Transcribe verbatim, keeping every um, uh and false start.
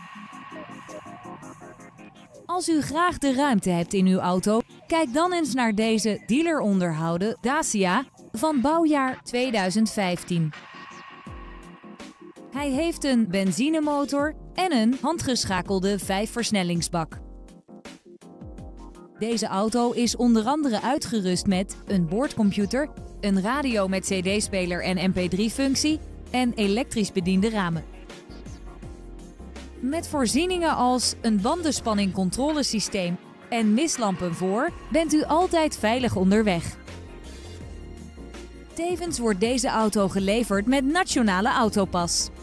Als u graag de ruimte hebt in uw auto, kijk dan eens naar deze dealer onderhouden Dacia van bouwjaar tweeduizend vijftien. Hij heeft een benzinemotor en een handgeschakelde vijfversnellingsbak. Deze auto is onder andere uitgerust met een boordcomputer, een radio met cd-speler en M P drie functie en elektrisch bediende ramen. Met voorzieningen als een bandenspanning-controlesysteem en mislampen voor, bent u altijd veilig onderweg. Tevens wordt deze auto geleverd met Nationale Autopas.